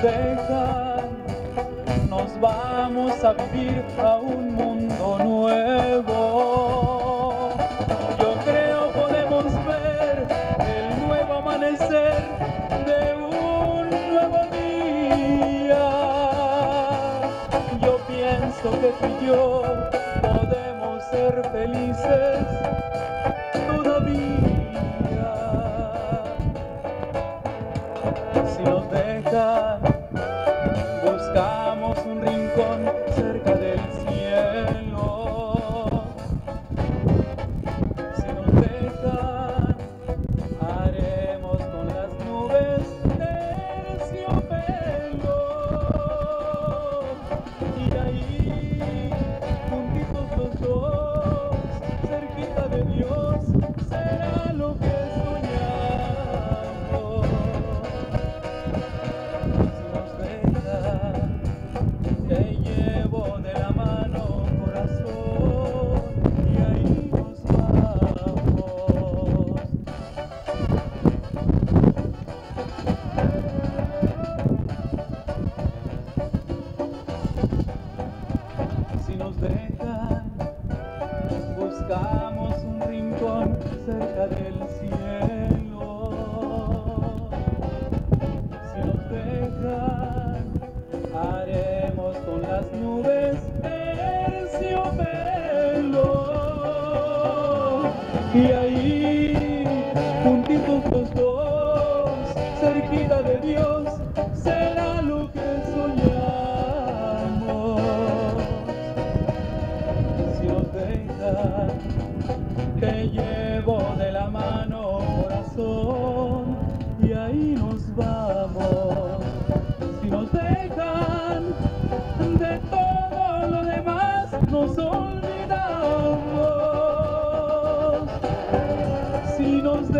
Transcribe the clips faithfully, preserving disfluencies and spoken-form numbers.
dejan, nos vamos a vivir a un mundo nuevo. Yo creo podemos ver el nuevo amanecer de un nuevo día. Yo pienso que tú y yo podemos ser felices todavía. Si nos dejan, buscamos un rincón cerca del cielo. Si nos dejan, haremos con las nubes terciopelo. Y ahí, juntitos los dos, cerquita de Dios, será lo que soñamos. Si nos dejan, te llevo de la mano, corazón, y ahí nos vamos. Si nos dejan, buscamos un rincón cerca del cielo. Si nos dejan, haremos con las nubes terciopelo. Y ahí, juntitos los dos, cerquita de Dios, será lo que soñamos. Si nos dejan, te llevo de la mano, corazón, y ahí nos vamos. Si nos dejan, de todo lo demás nos olvidamos. Si nos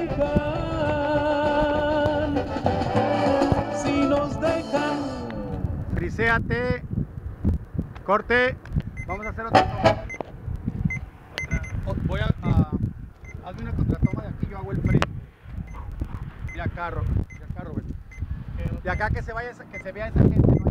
dejan, si nos dejan. Friséate, corte, vamos a hacer otra toma. O- Voy a, a hazme una contratoma de aquí, yo hago el frente. Y acá, Ro- y acá, Roberto. Y acá que se vaya, esa- que se vea esa gente, ¿no?